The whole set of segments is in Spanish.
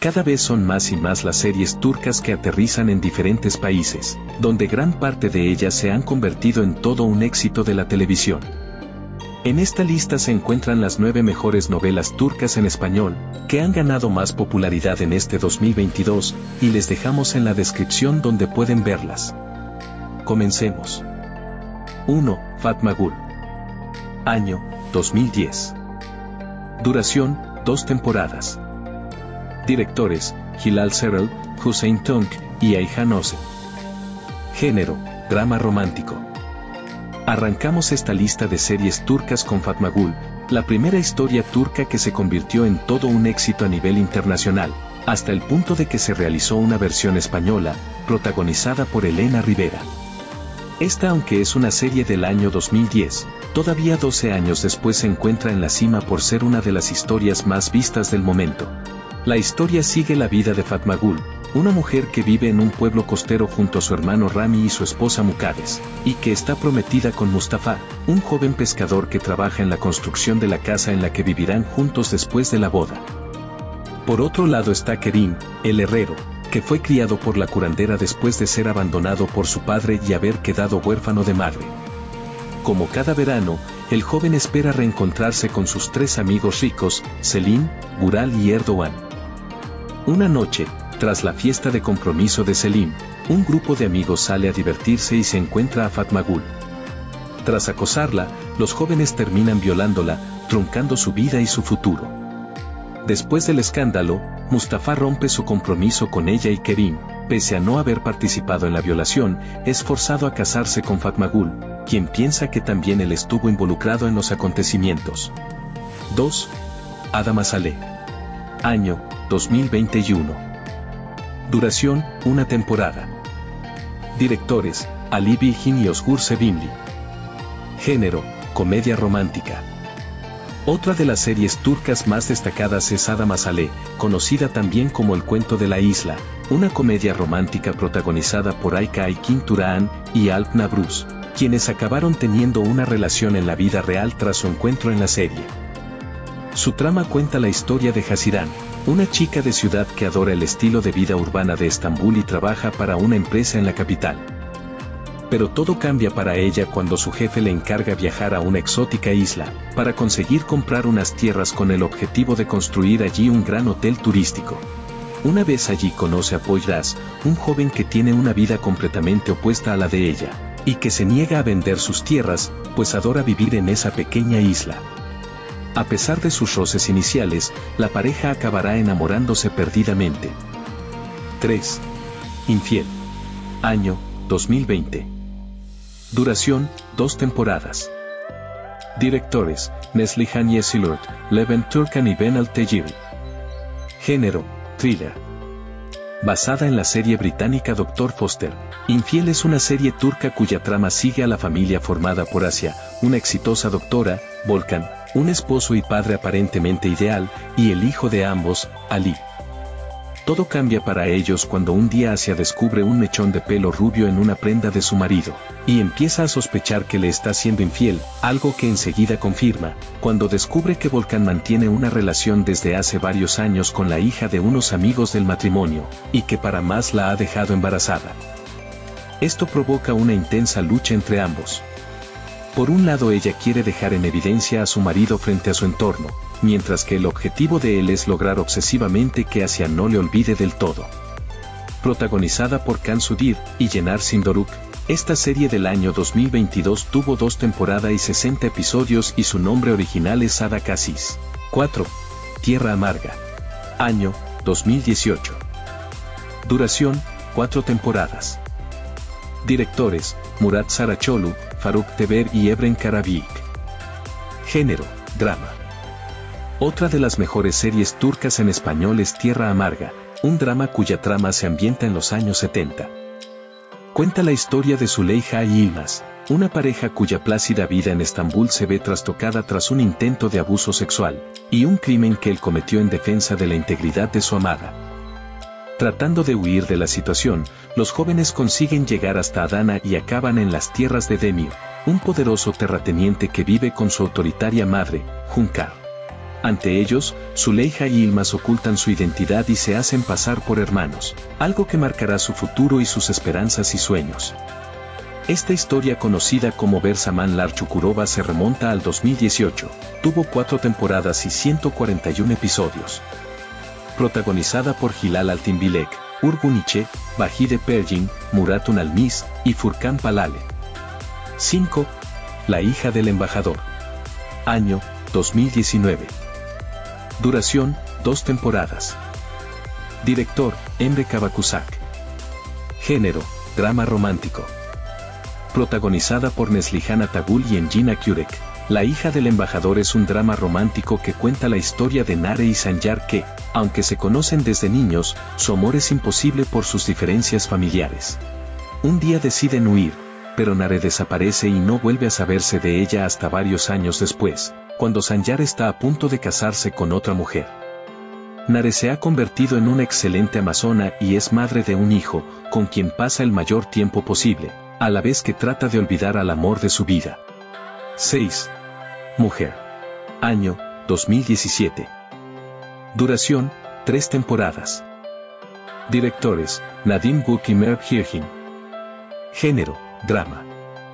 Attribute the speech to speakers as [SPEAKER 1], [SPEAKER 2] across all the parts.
[SPEAKER 1] Cada vez son más y más las series turcas que aterrizan en diferentes países, donde gran parte de ellas se han convertido en todo un éxito de la televisión. En esta lista se encuentran las 9 mejores novelas turcas en español, que han ganado más popularidad en este 2022, y les dejamos en la descripción donde pueden verlas. Comencemos. 1. Fatma Gul. Año, 2010. Duración, 2 temporadas. Directores, Hilal Serel, Hüseyin Tunç y Ayhan Özen. Género, drama romántico. Arrancamos esta lista de series turcas con Fatma Gul, la primera historia turca que se convirtió en todo un éxito a nivel internacional, hasta el punto de que se realizó una versión española, protagonizada por Elena Rivera. Esta, aunque es una serie del año 2010, todavía 12 años después se encuentra en la cima por ser una de las historias más vistas del momento. La historia sigue la vida de Fatma Gul, una mujer que vive en un pueblo costero junto a su hermano Rami y su esposa Mukaddes, y que está prometida con Mustafa, un joven pescador que trabaja en la construcción de la casa en la que vivirán juntos después de la boda. Por otro lado está Kerim, el herrero, que fue criado por la curandera después de ser abandonado por su padre y haber quedado huérfano de madre. Como cada verano, el joven espera reencontrarse con sus 3 amigos ricos, Selim, Gural y Erdoğan. Una noche, tras la fiesta de compromiso de Selim, un grupo de amigos sale a divertirse y se encuentra a Fatma Gul. Tras acosarla, los jóvenes terminan violándola, truncando su vida y su futuro. Después del escándalo, Mustafa rompe su compromiso con ella y Kerim, pese a no haber participado en la violación, es forzado a casarse con Fatma Gul, quien piensa que también él estuvo involucrado en los acontecimientos. 2. Adama Saleh. Año, 2021. Duración, 1 temporada. Directores, Ali Bilgin y Özgür Sevimli. Género, comedia romántica. Otra de las series turcas más destacadas es Adama Saleh, conocida también como El cuento de la isla, una comedia romántica protagonizada por Ayça Aykin Turan y Alp Navruz, quienes acabaron teniendo una relación en la vida real tras su encuentro en la serie. Su trama cuenta la historia de Haziran, una chica de ciudad que adora el estilo de vida urbana de Estambul y trabaja para una empresa en la capital. Pero todo cambia para ella cuando su jefe le encarga viajar a una exótica isla, para conseguir comprar unas tierras con el objetivo de construir allí un gran hotel turístico. Una vez allí conoce a Poyraz, un joven que tiene una vida completamente opuesta a la de ella, y que se niega a vender sus tierras, pues adora vivir en esa pequeña isla. A pesar de sus roces iniciales, la pareja acabará enamorándose perdidamente. 3. Infiel. Año, 2020. Duración, 2 temporadas. Directores, Neslihan Yeşilurt, Levent Türkan y Ben Al-Tejiri. Género, thriller. Basada en la serie británica Dr. Foster, Infiel es una serie turca cuya trama sigue a la familia formada por Asia, una exitosa doctora, Volkan, un esposo y padre aparentemente ideal, y el hijo de ambos, Ali. Todo cambia para ellos cuando un día Asia descubre un mechón de pelo rubio en una prenda de su marido, y empieza a sospechar que le está siendo infiel, algo que enseguida confirma, cuando descubre que Volkan mantiene una relación desde hace varios años con la hija de unos amigos del matrimonio, y que para más la ha dejado embarazada. Esto provoca una intensa lucha entre ambos. Por un lado ella quiere dejar en evidencia a su marido frente a su entorno, mientras que el objetivo de él es lograr obsesivamente que Asia no le olvide del todo. Protagonizada por Can Sudir y Yener Sindoruk, esta serie del año 2022 tuvo 2 temporadas y 60 episodios y su nombre original es Ada Casis. 4. Tierra Amarga. Año, 2018. Duración, 4 temporadas. Directores, Murat Saraçoğlu, Faruk Teber y Ebren Karabik. Género, drama. Otra de las mejores series turcas en español es Tierra Amarga, un drama cuya trama se ambienta en los años 70. Cuenta la historia de Züleyha y Yılmaz, una pareja cuya plácida vida en Estambul se ve trastocada tras un intento de abuso sexual, y un crimen que él cometió en defensa de la integridad de su amada. Tratando de huir de la situación, los jóvenes consiguen llegar hasta Adana y acaban en las tierras de Demir, un poderoso terrateniente que vive con su autoritaria madre, Hünkar. Ante ellos, Zuleika y Yılmaz ocultan su identidad y se hacen pasar por hermanos, algo que marcará su futuro y sus esperanzas y sueños. Esta historia, conocida como Bersamanlar Çukurova, se remonta al 2018, tuvo 4 temporadas y 141 episodios. Protagonizada por Hilal Altimbilek, Urgun İçe, Vahide Pergin, Muratun Almiz y Furkan Palale. 5. La hija del embajador. Año, 2019. Duración, 2 temporadas. Director, Emre Kavakusak. Género, drama romántico. Protagonizada por Neslihan Atagul y Engin Akyurek, La hija del embajador es un drama romántico que cuenta la historia de Nare y Sancar que, aunque se conocen desde niños, su amor es imposible por sus diferencias familiares. Un día deciden huir, pero Nare desaparece y no vuelve a saberse de ella hasta varios años después, cuando Sancar está a punto de casarse con otra mujer. Nare se ha convertido en una excelente amazona y es madre de un hijo, con quien pasa el mayor tiempo posible, a la vez que trata de olvidar al amor de su vida. 6. Mujer. Año, 2017. Duración, 3 temporadas. Directores, Nadim Guk y Merve Hirgin. Género, drama.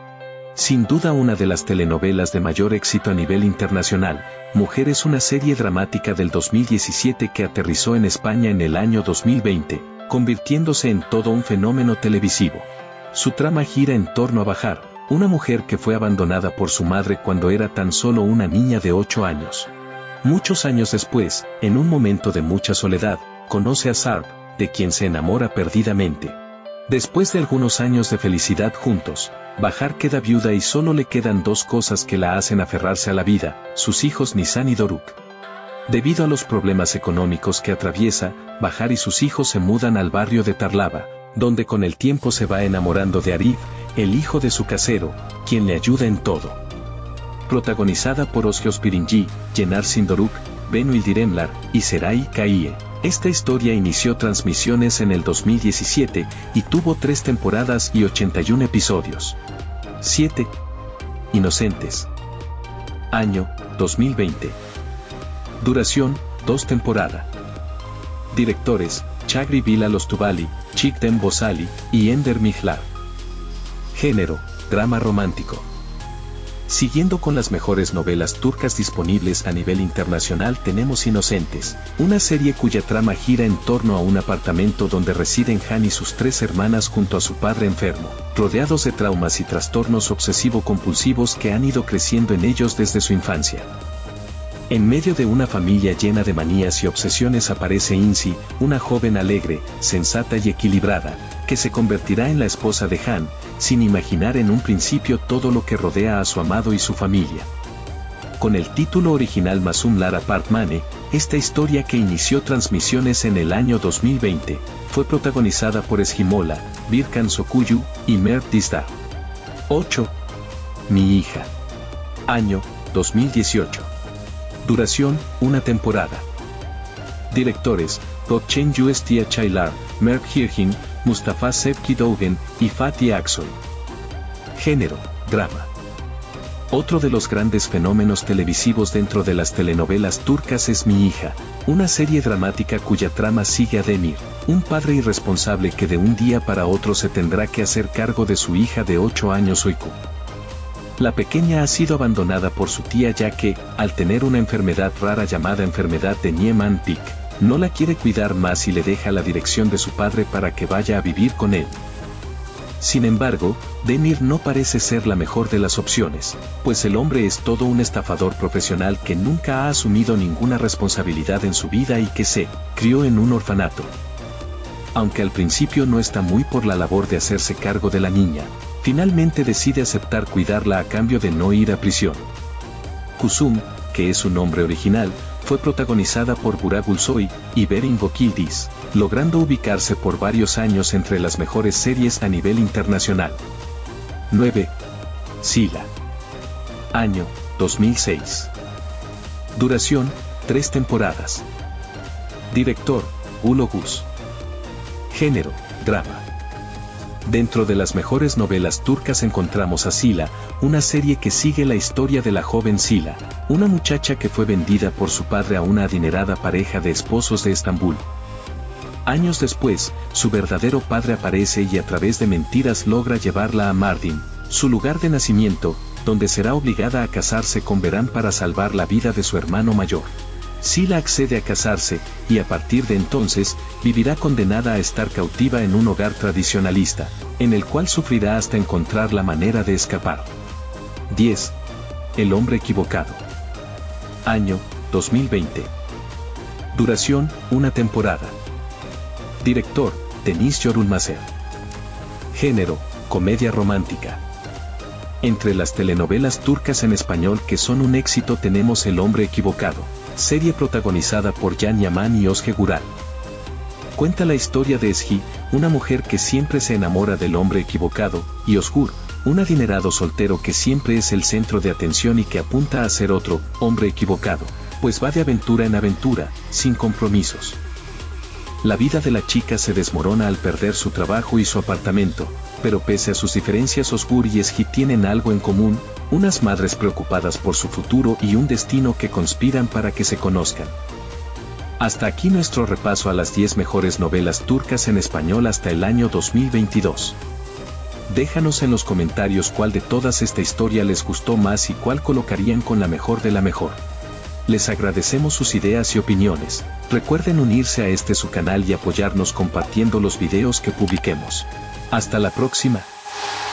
[SPEAKER 1] Sin duda una de las telenovelas de mayor éxito a nivel internacional, Mujer es una serie dramática del 2017 que aterrizó en España en el año 2020, convirtiéndose en todo un fenómeno televisivo. Su trama gira en torno a Bahar, una mujer que fue abandonada por su madre cuando era tan solo una niña de 8 años. Muchos años después, en un momento de mucha soledad, conoce a Sarp, de quien se enamora perdidamente. Después de algunos años de felicidad juntos, Bahar queda viuda y solo le quedan 2 cosas que la hacen aferrarse a la vida, sus hijos Nisan y Doruk. Debido a los problemas económicos que atraviesa, Bahar y sus hijos se mudan al barrio de Tarlava, donde con el tiempo se va enamorando de Arif, el hijo de su casero, quien le ayuda en todo. Protagonizada por Özge Pirinci, Yener Sindoruk, Benu Ildiremlar y Seray Kaiye. Esta historia inició transmisiones en el 2017 y tuvo 3 temporadas y 81 episodios. 7. Inocentes. Año, 2020. Duración, 2 temporadas. Directores, Chagri Bilal Ostubali, Çiğdem Bozali y Ender Mihlar. Género, drama romántico. Siguiendo con las mejores novelas turcas disponibles a nivel internacional, tenemos Inocentes, una serie cuya trama gira en torno a un apartamento donde residen Han y sus 3 hermanas junto a su padre enfermo, rodeados de traumas y trastornos obsesivo-compulsivos que han ido creciendo en ellos desde su infancia. En medio de una familia llena de manías y obsesiones aparece Insi, una joven alegre, sensata y equilibrada, que se convertirá en la esposa de Han, sin imaginar en un principio todo lo que rodea a su amado y su familia. Con el título original Masum Lar Apartmane, esta historia que inició transmisiones en el año 2020, fue protagonizada por Esgimola, Birkan Sokuyu y Merve Dizdar. 8. Mi hija. Año, 2018. Duración, 1 temporada. Directores, Gökçen Yustia Çaylar, Merve Hirgin, Mustafa Sebki Doğan y Fatih Aksoy. Género, drama. Otro de los grandes fenómenos televisivos dentro de las telenovelas turcas es Mi hija, una serie dramática cuya trama sigue a Demir, un padre irresponsable que de un día para otro se tendrá que hacer cargo de su hija de 8 años Uyku. La pequeña ha sido abandonada por su tía ya que, al tener una enfermedad rara llamada enfermedad de Niemann-Pick, no la quiere cuidar más y le deja la dirección de su padre para que vaya a vivir con él. Sin embargo, Demir no parece ser la mejor de las opciones, pues el hombre es todo un estafador profesional que nunca ha asumido ninguna responsabilidad en su vida y que se crió en un orfanato. Aunque al principio no está muy por la labor de hacerse cargo de la niña, finalmente decide aceptar cuidarla a cambio de no ir a prisión. Kuzum, que es su nombre original, fue protagonizada por Burak Gülsoy y Berin Bokildis, logrando ubicarse por varios años entre las mejores series a nivel internacional. 9. Sila. Año, 2006. Duración, 3 temporadas. Director, Ulo Gus. Género, drama. Dentro de las mejores novelas turcas encontramos a Sila, una serie que sigue la historia de la joven Sila, una muchacha que fue vendida por su padre a una adinerada pareja de esposos de Estambul. Años después, su verdadero padre aparece y a través de mentiras logra llevarla a Mardin, su lugar de nacimiento, donde será obligada a casarse con Beran para salvar la vida de su hermano mayor. Sila accede a casarse, y a partir de entonces, vivirá condenada a estar cautiva en un hogar tradicionalista, en el cual sufrirá hasta encontrar la manera de escapar. 10. El hombre equivocado. Año, 2020. Duración, 1 temporada. Director, Deniz Yorulmazer. Género, comedia romántica. Entre las telenovelas turcas en español que son un éxito tenemos El hombre equivocado, serie protagonizada por Can Yaman y Özge Güral. Cuenta la historia de Ezgi, una mujer que siempre se enamora del hombre equivocado, y Özgür, un adinerado soltero que siempre es el centro de atención y que apunta a ser otro hombre equivocado, pues va de aventura en aventura, sin compromisos. La vida de la chica se desmorona al perder su trabajo y su apartamento, pero pese a sus diferencias Özgür y Ezgi tienen algo en común, unas madres preocupadas por su futuro y un destino que conspiran para que se conozcan. Hasta aquí nuestro repaso a las 10 mejores novelas turcas en español hasta el año 2022. Déjanos en los comentarios cuál de todas esta historia les gustó más y cuál colocarían con la mejor de la mejor. Les agradecemos sus ideas y opiniones. Recuerden unirse a su canal y apoyarnos compartiendo los videos que publiquemos. Hasta la próxima.